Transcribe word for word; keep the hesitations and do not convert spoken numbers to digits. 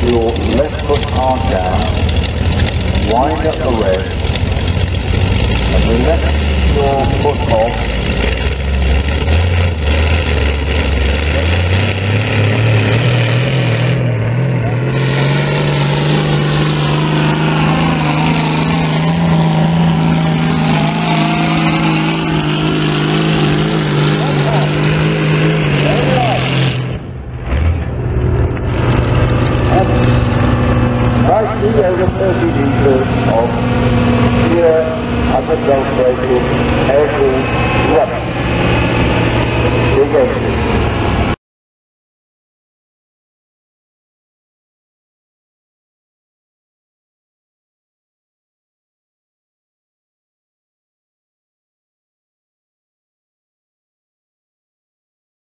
your left foot arm down, wind up the wrist, and lift your foot off